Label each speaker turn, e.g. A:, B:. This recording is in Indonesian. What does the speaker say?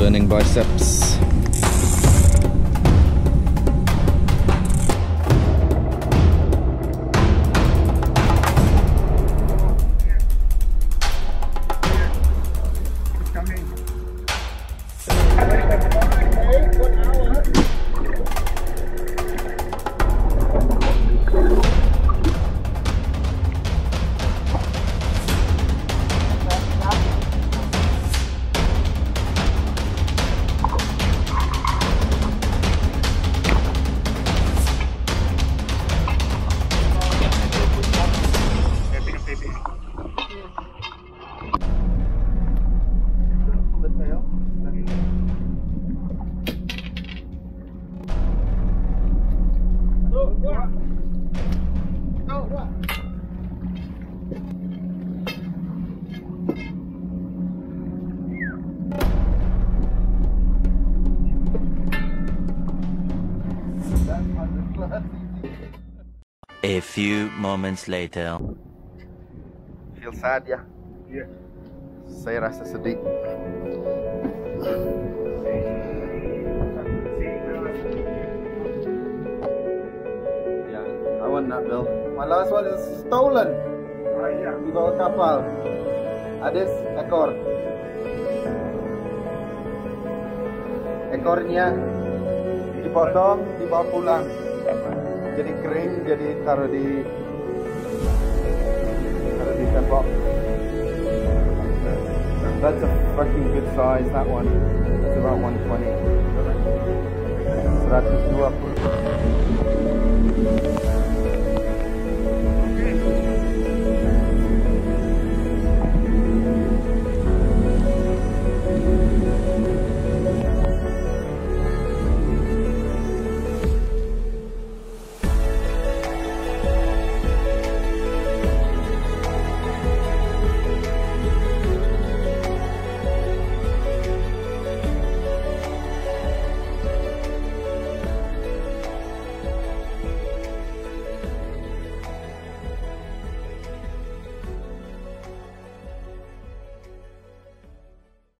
A: burning biceps.
B: A few moments later.
A: Feel sad ya?
C: Yeah.
A: Saya rasa sedih. Yeah, I want that bill. My last one is stolen. Di bawah kapal. Ada ekor. Ekornya dipotong, dibawa pulang. Jadi kering, jadi taruh di tembok. That's a fucking good size, that one. It's about 120. 120.